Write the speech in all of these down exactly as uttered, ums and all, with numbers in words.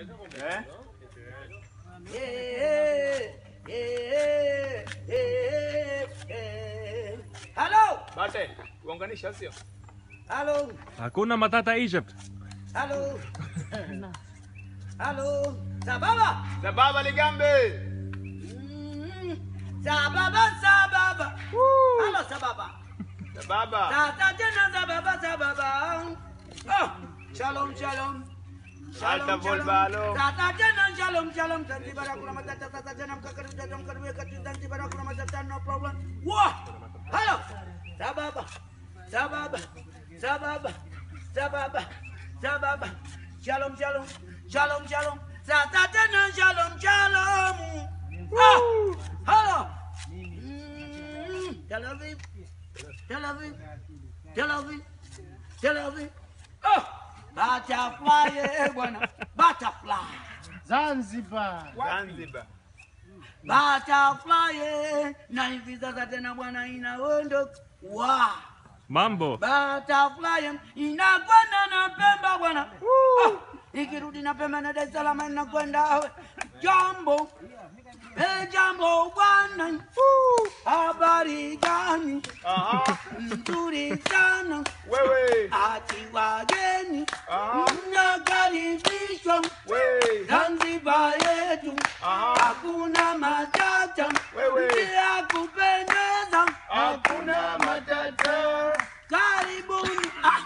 Eh? Halo. Bate, uunganisha sio? Halo. Hakuna Matata Egypt. Halo. Halo. Sababa. Sababa Ligambe. Mm, Sababa, sababa. Halo sababa. Sababa. Tata tena sababa, sababa. Oh, shalom, shalom. Alta Volbalo. Tata tena shalom, shalom. Tanti barakuna matata, tata tena mkakaru tata mkaru kati tanti barakuna matata, no problem. Wah. Halo. Sababa. Sababa. Sababa. Sababa. Sababa. Shalom, shalom. Shalom, shalom. Tata tena shalom, shalom. Ah. Halo. Mm, Tel Aviv. Tel Aviv. Tel Aviv. Tel Aviv. Oh. Butterfly, eh, bwana. Butterfly. Zanzibar. Zanzibar. Butterfly, eh. Na hivi sasa tena bwana inaondoka. Wow. Mambo. Butterfly inakwenda na Pemba bwana. Ah, ikirudi na Pemba na Dar es Salaam inakwenda Jambo. Eh, Jambo bwana. Habari gani? Aha. Nzuri sana. Wewe. Ati wageni. Aha. Mnakaribishwa. Wewe. Zanzibar yetu. Aha. Hakuna matata. Wewe. Bila kupendeza. Hakuna matata. Karibuni. Ah.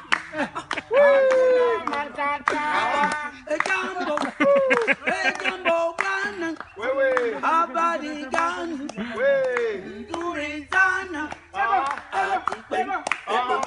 Matata. Eh, Jambo. Eh, Jambo bwana. Wewe. Habari gani? Wewe. Nzuri sana. Aha. Ati kwenda. Aha.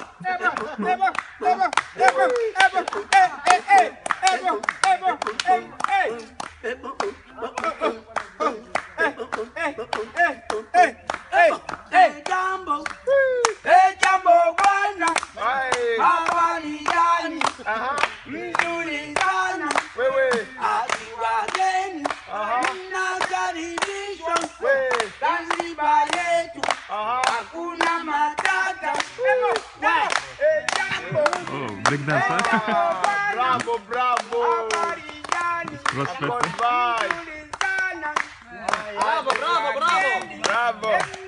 Eh, Jambo. Eh, Jambo bwana. Hai. Habari gani? Aha. Nzuri sana. Wewe. Ati wageni. Aha. Mnakaribishwa. Wewe. Zanzibar yetu. Aha. Hakuna matata. Eh, Jambo. Oh, big dance, huh? Ah, Bravo, bravo. Respect. Bye. Bravo, bravo, bravo. Bravo.